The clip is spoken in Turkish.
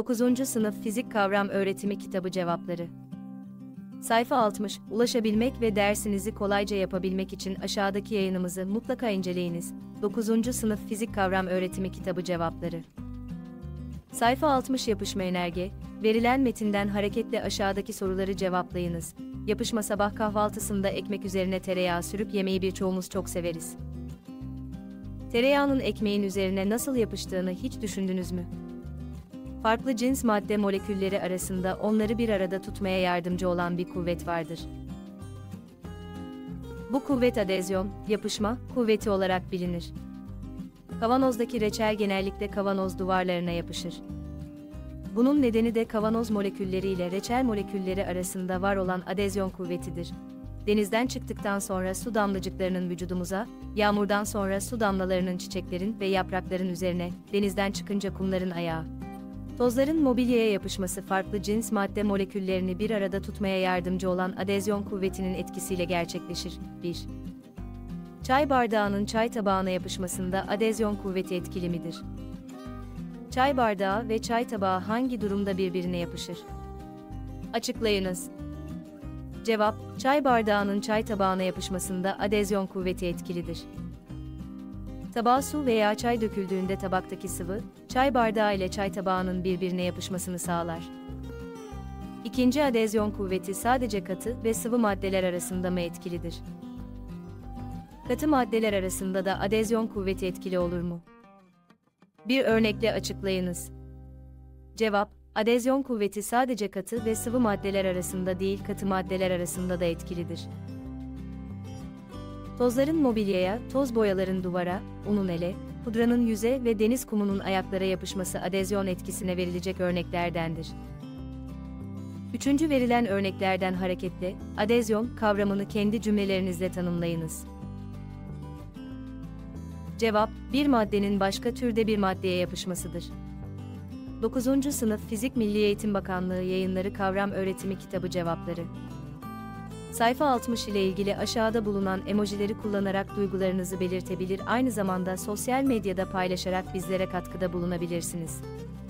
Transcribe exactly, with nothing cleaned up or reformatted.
dokuzuncu Sınıf Fizik Kavram Öğretimi Kitabı Cevapları. Sayfa altmış. Ulaşabilmek ve dersinizi kolayca yapabilmek için aşağıdaki yayınımızı mutlaka inceleyiniz. dokuzuncu Sınıf Fizik Kavram Öğretimi Kitabı Cevapları. Sayfa altmış. Yapışma önerge. Verilen metinden hareketle aşağıdaki soruları cevaplayınız. Yapışma: sabah kahvaltısında ekmek üzerine tereyağı sürüp yemeği birçoğumuz çok severiz. Tereyağının ekmeğin üzerine nasıl yapıştığını hiç düşündünüz mü? Farklı cins madde molekülleri arasında onları bir arada tutmaya yardımcı olan bir kuvvet vardır. Bu kuvvet adezyon, yapışma kuvveti olarak bilinir. Kavanozdaki reçel genellikle kavanoz duvarlarına yapışır. Bunun nedeni de kavanoz molekülleri ile reçel molekülleri arasında var olan adezyon kuvvetidir. Denizden çıktıktan sonra su damlacıklarının vücudumuza, yağmurdan sonra su damlalarının çiçeklerin ve yaprakların üzerine, denizden çıkınca kumların ayağı, tozların mobilyaya yapışması farklı cins madde moleküllerini bir arada tutmaya yardımcı olan adezyon kuvvetinin etkisiyle gerçekleşir. bir. Çay bardağının çay tabağına yapışmasında adezyon kuvveti etkili midir? Çay bardağı ve çay tabağı hangi durumda birbirine yapışır? Açıklayınız. Cevap: çay bardağının çay tabağına yapışmasında adezyon kuvveti etkilidir. Tabağa su veya çay döküldüğünde tabaktaki sıvı, çay bardağı ile çay tabağının birbirine yapışmasını sağlar. İkinci adezyon kuvveti sadece katı ve sıvı maddeler arasında mı etkilidir? Katı maddeler arasında da adezyon kuvveti etkili olur mu? Bir örnekle açıklayınız. Cevap: adezyon kuvveti sadece katı ve sıvı maddeler arasında değil, katı maddeler arasında da etkilidir. Tozların mobilyaya, toz boyaların duvara, unun ele, pudranın yüze ve deniz kumunun ayaklara yapışması adezyon etkisine verilecek örneklerdendir. Üçüncü verilen örneklerden hareketle, adezyon kavramını kendi cümlelerinizle tanımlayınız. Cevap: bir maddenin başka türde bir maddeye yapışmasıdır. dokuzuncu Sınıf Fizik Milli Eğitim Bakanlığı Yayınları Kavram Öğretimi Kitabı Cevapları. Sayfa altmış ile ilgili aşağıda bulunan emojileri kullanarak duygularınızı belirtebilir, aynı zamanda sosyal medyada paylaşarak bizlere katkıda bulunabilirsiniz.